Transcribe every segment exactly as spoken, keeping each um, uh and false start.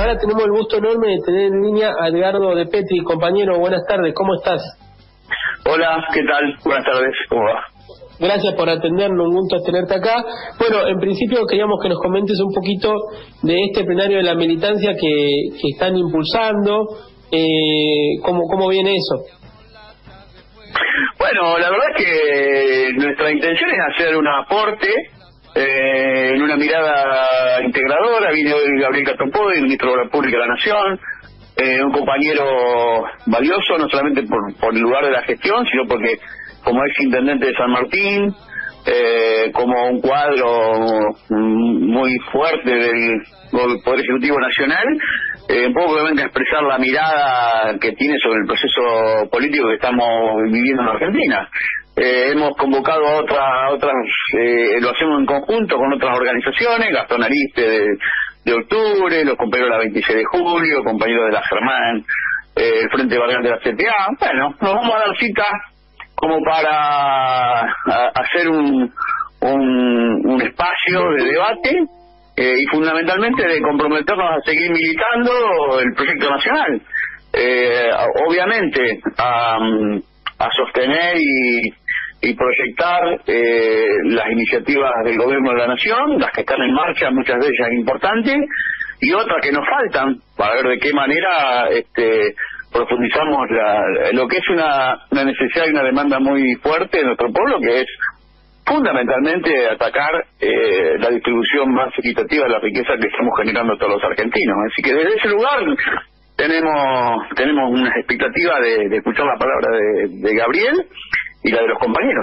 ahora tenemos el gusto enorme de tener en línea a Edgardo De Petri. Compañero, buenas tardes, ¿cómo estás? Hola, ¿qué tal? Buenas tardes, ¿cómo va? Gracias por atendernos, un gusto tenerte acá. Bueno, en principio queríamos que nos comentes un poquito de este plenario de la militancia que, que están impulsando, eh, ¿cómo, cómo viene eso? Bueno, la verdad es que nuestra intención es hacer un aporte eh, en una mirada integradora. Viene hoy Gabriel Catopodis, el ministro de Obras Públicas de la Nación, eh, un compañero valioso, no solamente por, por el lugar de la gestión, sino porque como ex intendente de San Martín, eh, como un cuadro muy fuerte del, del Poder Ejecutivo Nacional, eh, un poco que expresar la mirada que tiene sobre el proceso político que estamos viviendo en Argentina. Eh, hemos convocado a otras, a otras eh, lo hacemos en conjunto con otras organizaciones, Gastón Ariste de, de Octubre, los compañeros de la veintiséis de julio, compañeros de la Germán, eh, el Frente Barrial de la C T A. Bueno, nos vamos a dar cita como para a, hacer un, un, un espacio de debate eh, y fundamentalmente de comprometernos a seguir militando el proyecto nacional. Eh, obviamente a, a sostener y, y proyectar eh, las iniciativas del gobierno de la nación, las que están en marcha, muchas de ellas importantes, y otras que nos faltan, para ver de qué manera este profundizamos la, lo que es una, una necesidad y una demanda muy fuerte de nuestro pueblo, que es fundamentalmente atacar eh, la distribución más equitativa de la riqueza que estamos generando todos los argentinos. Así que desde ese lugar tenemos tenemos una expectativa de, de escuchar la palabra de, de Gabriel y la de los compañeros.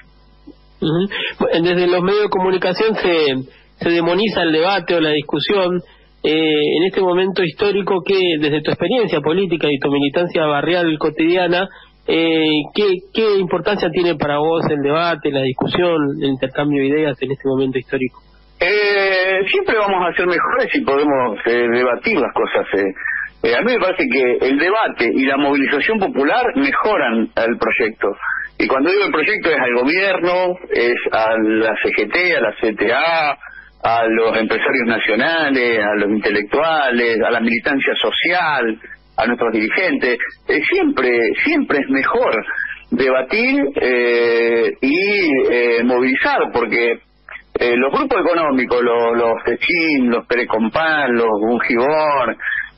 Uh-huh. Desde los medios de comunicación se, se demoniza el debate o la discusión. Eh, en este momento histórico, que desde tu experiencia política y tu militancia barrial cotidiana, eh, ¿qué, ¿qué importancia tiene para vos el debate, la discusión, el intercambio de ideas en este momento histórico? Eh, siempre vamos a ser mejores si podemos eh, debatir las cosas. Eh. Eh, a mí me parece que el debate y la movilización popular mejoran el proyecto. Y cuando digo el proyecto es al gobierno, es a la C G T, a la C T A, a los empresarios nacionales, a los intelectuales, a la militancia social, a nuestros dirigentes. Eh, siempre, siempre es mejor debatir eh, y eh, movilizar, porque eh, los grupos económicos, los, los Techín, los Perecompan, los Bungibor,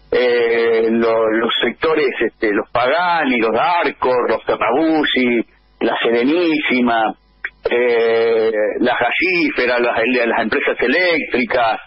eh, los, los sectores, este, los Pagani, los Darcos, los Terrabusi, la Serenísima, Eh, las gasíferas, las, las empresas eléctricas,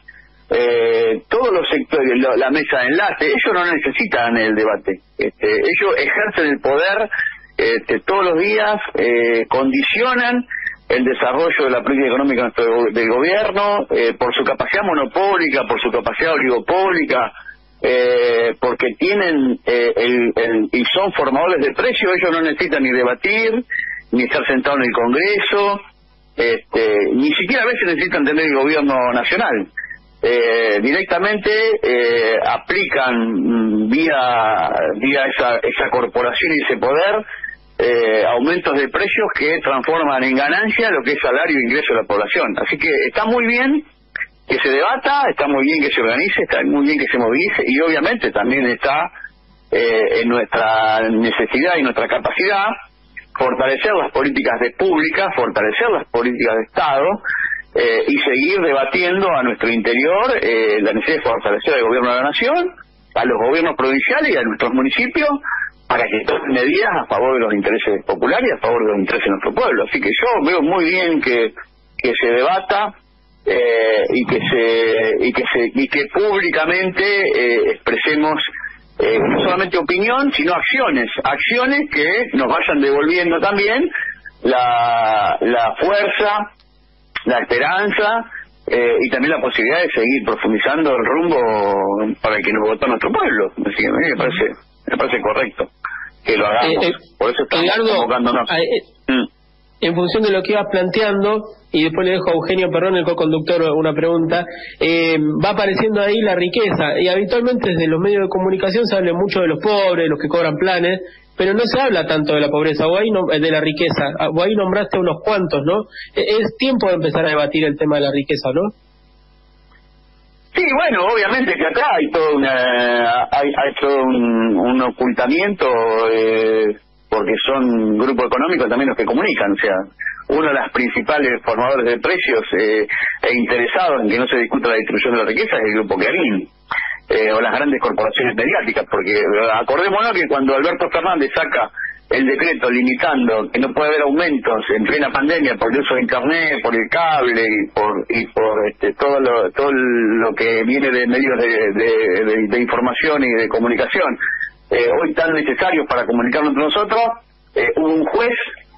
eh, todos los sectores, lo, la mesa de enlace, ellos no necesitan el debate. Este, ellos ejercen el poder este, todos los días, eh, condicionan el desarrollo de la política económica nuestro, del gobierno, eh, por su capacidad monopólica, por su capacidad oligopólica, eh, porque tienen eh, el, el, y son formadores de precios. Ellos no necesitan ni debatir, ni estar sentado en el Congreso, este, ni siquiera a veces necesitan tener el gobierno nacional. Eh, directamente eh, aplican vía vía esa, esa corporación y ese poder eh, aumentos de precios que transforman en ganancia lo que es salario e ingreso de la población. Así que está muy bien que se debata, está muy bien que se organice, está muy bien que se movilice, y obviamente también está eh, en nuestra necesidad y nuestra capacidad fortalecer las políticas de públicas, fortalecer las políticas de Estado eh, y seguir debatiendo a nuestro interior eh, la necesidad de fortalecer al gobierno de la nación, a los gobiernos provinciales y a nuestros municipios, para que tomen medidas a favor de los intereses populares y a favor de los intereses de nuestro pueblo. Así que yo veo muy bien que, que se debata eh, y que se y que se y que públicamente eh, expresemos Eh, no solamente opinión, sino acciones, acciones que nos vayan devolviendo también la, la fuerza, la esperanza eh, y también la posibilidad de seguir profundizando el rumbo para el que nos votó nuestro pueblo. Así que a mí me parece, me parece correcto que lo hagamos. Eh, eh, Por eso estamos Edgardo, convocándonos. Eh, mm. En función de lo que ibas planteando, y después le dejo a Eugenio Perrón, el co-conductor, una pregunta, eh, va apareciendo ahí la riqueza, y habitualmente desde los medios de comunicación se habla mucho de los pobres, de los que cobran planes, pero no se habla tanto de la pobreza, o ahí no, de la riqueza, o ahí nombraste unos cuantos, ¿no? Es tiempo de empezar a debatir el tema de la riqueza, ¿no? Sí, bueno, obviamente que acá hay todo una, hay, hay todo un, un ocultamiento, eh, porque son grupos económicos también los que comunican, o sea, uno de los principales formadores de precios eh, e interesados en que no se discuta la distribución de la riqueza es el grupo Clarín, eh, o las grandes corporaciones mediáticas, porque acordémonos que cuando Alberto Fernández saca el decreto limitando que no puede haber aumentos en plena pandemia por el uso de internet, por el cable y por y por este, todo lo todo lo que viene de medios de, de, de, de información y de comunicación, eh, hoy tan necesarios para comunicarnos entre nosotros, eh, hubo un juez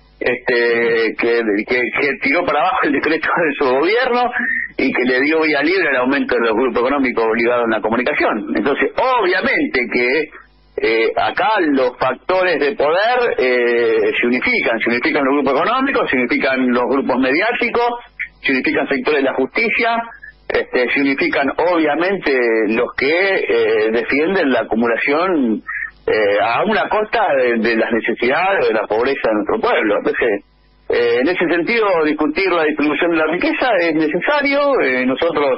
este que, que, que tiró para abajo el decreto de su gobierno y que le dio vía libre al aumento de los grupos económicos obligados en la comunicación. Entonces, obviamente que Eh, acá los factores de poder eh, se unifican, se unifican los grupos económicos, se unifican los grupos mediáticos, se unifican sectores de la justicia, este, se unifican obviamente los que eh, defienden la acumulación eh, a una costa de, de las necesidades, de la pobreza de nuestro pueblo. Entonces, eh, en ese sentido, discutir la distribución de la riqueza es necesario. Eh, nosotros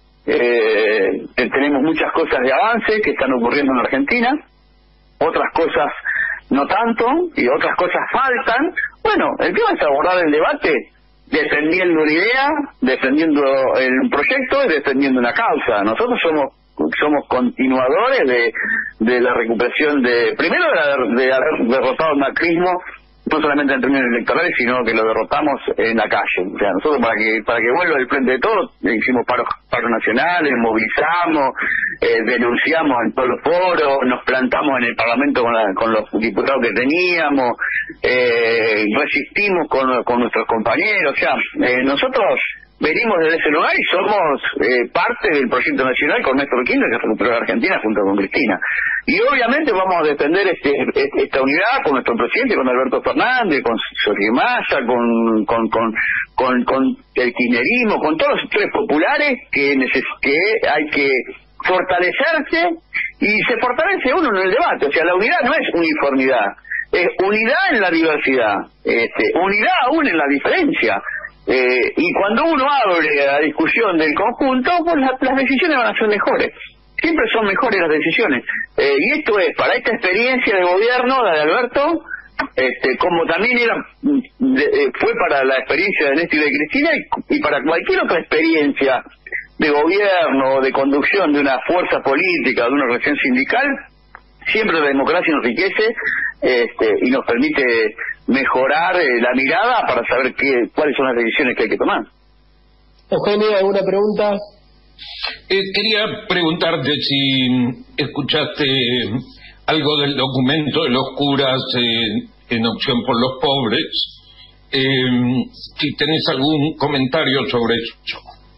eh, tenemos muchas cosas de avance que están ocurriendo en Argentina, otras cosas no tanto, y otras cosas faltan. Bueno, el tema es abordar el debate defendiendo una idea, defendiendo el proyecto y defendiendo una causa. Nosotros somos somos continuadores de, de la recuperación de, primero de, la, de haber derrotado el macrismo, no solamente en términos electorales, sino que lo derrotamos en la calle. O sea, nosotros para que para que vuelva al frente de todos, hicimos paros, paros nacionales, movilizamos, eh, denunciamos en todos los foros, nos plantamos en el Parlamento con, la, con los diputados que teníamos, eh, resistimos con, con nuestros compañeros. O sea, eh, nosotros venimos desde ese lugar y somos eh, parte del proyecto nacional con Néstor Kirchner, que recuperó la Argentina junto con Cristina. Y obviamente vamos a defender este, este, esta unidad con nuestro presidente, con Alberto Fernández, con Jorge Massa, con, con, con, con, con el kirchnerismo, con todos los sectores populares que, neces que hay que fortalecerse, y se fortalece uno en el debate. O sea, la unidad no es uniformidad, es unidad en la diversidad, este, unidad aún en la diferencia. Eh, y cuando uno abre la discusión del conjunto, pues la, las decisiones van a ser mejores. Siempre son mejores las decisiones. Eh, y esto es, para esta experiencia de gobierno, la de Alberto, este, como también era de, eh, fue para la experiencia de Néstor y de Cristina, y, y para cualquier otra experiencia de gobierno, de conducción de una fuerza política, de una organización sindical, siempre la democracia nos enriquece este, y nos permite mejorar eh, la mirada para saber qué, cuáles son las decisiones que hay que tomar. Eugenio, ¿alguna pregunta? Eh, quería preguntarte si escuchaste algo del documento de los curas eh, en Opción por los Pobres, eh, si tenés algún comentario sobre eso.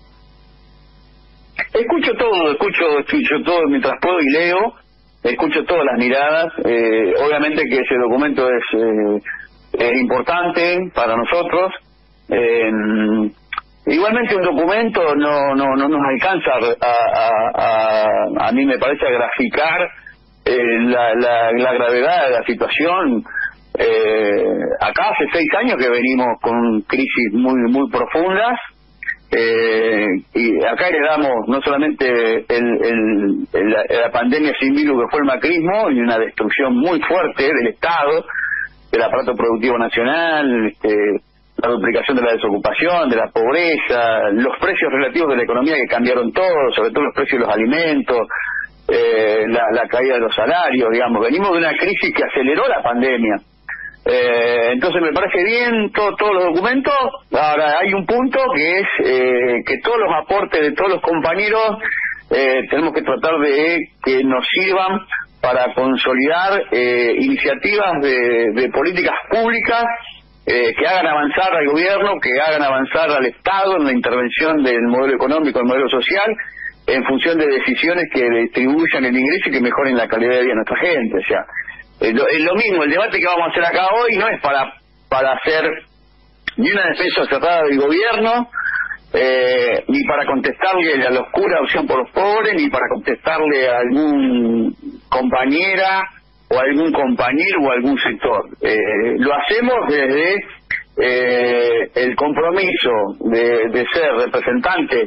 Escucho todo, escucho, escucho todo mientras puedo y leo, escucho todas las miradas. Eh, obviamente que ese documento es, eh, es importante para nosotros. Eh, igualmente un documento no no no nos alcanza a a, a, a mí me parece a graficar eh, la, la, la gravedad de la situación. Eh, acá hace seis años que venimos con crisis muy muy profundas. Eh, y acá heredamos no solamente el, el, el, la, la pandemia sin virus que fue el macrismo, y una destrucción muy fuerte del Estado, del aparato productivo nacional, este, la duplicación de la desocupación, de la pobreza, los precios relativos de la economía que cambiaron todo, sobre todo los precios de los alimentos, eh, la, la caída de los salarios, digamos. Venimos de una crisis que aceleró la pandemia. Eh, entonces me parece bien todo, todos los documentos. Ahora hay un punto que es eh, que todos los aportes de todos los compañeros eh, tenemos que tratar de que nos sirvan para consolidar eh, iniciativas de, de políticas públicas eh, que hagan avanzar al gobierno, que hagan avanzar al Estado en la intervención del modelo económico, del modelo social, en función de decisiones que distribuyan el ingreso y que mejoren la calidad de vida de nuestra gente. O sea, es lo, es lo mismo, el debate que vamos a hacer acá hoy no es para para hacer ni una defensa cerrada del gobierno, eh, ni para contestarle a la oscura opción por los pobres, ni para contestarle a algún compañera o algún compañero o algún sector. Eh, lo hacemos desde eh, el compromiso de, de ser representante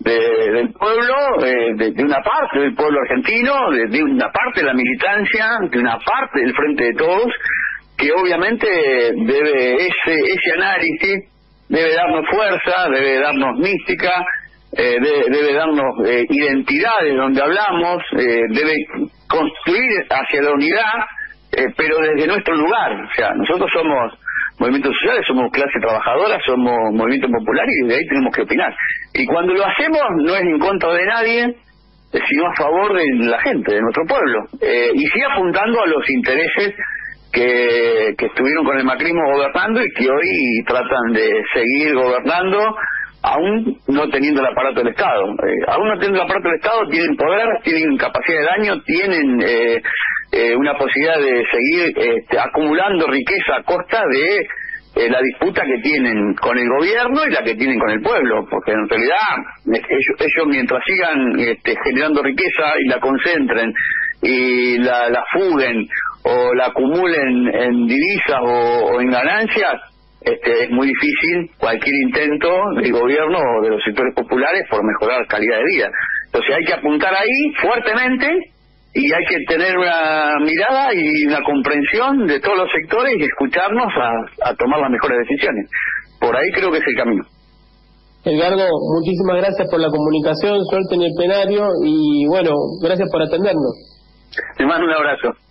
de, del pueblo, eh, de, de una parte del pueblo argentino, de, de una parte de la militancia, de una parte del Frente de Todos, que obviamente debe ese ese análisis debe darnos fuerza, debe darnos mística, eh, debe, debe darnos eh, identidades donde hablamos, eh, debe construir hacia la unidad, eh, pero desde nuestro lugar. O sea, nosotros somos movimientos sociales, somos clase trabajadora, somos movimiento popular y desde ahí tenemos que opinar. Y cuando lo hacemos no es en contra de nadie, sino a favor de la gente, de nuestro pueblo. Eh, y sí apuntando a los intereses que, que estuvieron con el macrismo gobernando y que hoy tratan de seguir gobernando, aún no teniendo el aparato del Estado. Eh, aún no teniendo el aparato del Estado, tienen poder, tienen capacidad de daño, tienen eh, eh, una posibilidad de seguir este, acumulando riqueza a costa de eh, la disputa que tienen con el gobierno y la que tienen con el pueblo, porque en realidad ellos, ellos mientras sigan este, generando riqueza y la concentren y la, la fuguen o la acumulen en divisas o, o en ganancias, este, es muy difícil cualquier intento del gobierno o de los sectores populares por mejorar calidad de vida. Entonces hay que apuntar ahí fuertemente y hay que tener una mirada y una comprensión de todos los sectores y escucharnos a, a tomar las mejores decisiones. Por ahí creo que es el camino. Edgardo, muchísimas gracias por la comunicación, suerte en el plenario y bueno, gracias por atendernos. Te mando un abrazo.